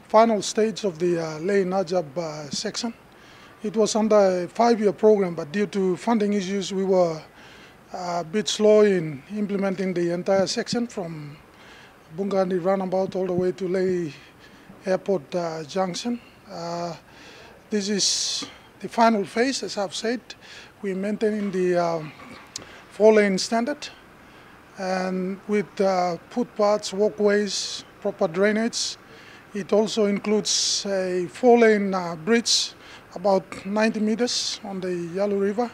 final stage of the Leh Najab section. It was under a 5-year program, but due to funding issues, we were a bit slow in implementing the entire section from Bungandi roundabout all the way to Leh Airport Junction. This is the final phase, as I've said. We're maintaining the 4-lane standard, and with footpaths, walkways, proper drainage. It also includes a 4-lane bridge about 90 meters on the Yalu River.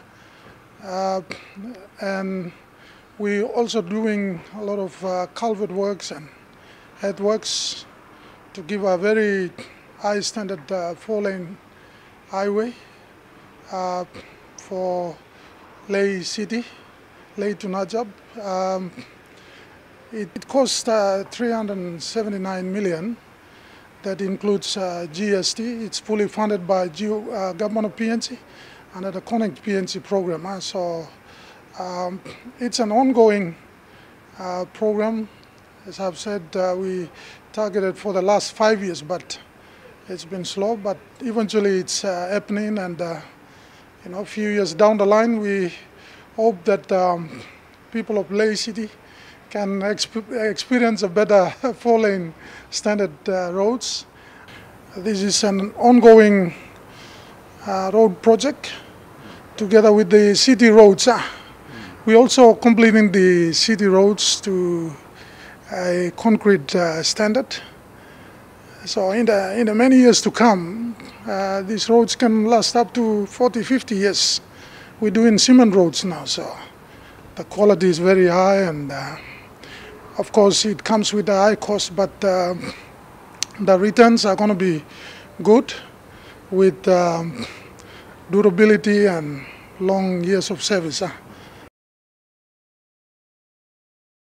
And we're also doing a lot of culvert works and headworks to give a very high standard 4-lane highway for Leh City, Leh to Najab. It cost 379 million. That includes GST. It's fully funded by government of PNC under the Connect PNC program. So it's an ongoing program. As I've said, we targeted for the last 5 years, but it's been slow. But eventually, it's happening, and a few years down the line, we hope that people of Leh City can experience a better 4-lane standard roads. This is an ongoing road project together with the city roads. We're also completing the city roads to a concrete standard. So in the many years to come, these roads can last up to 40, 50 years. We're doing cement roads now, so the quality is very high, and of course it comes with a high cost, but the returns are going to be good with durability and long years of service.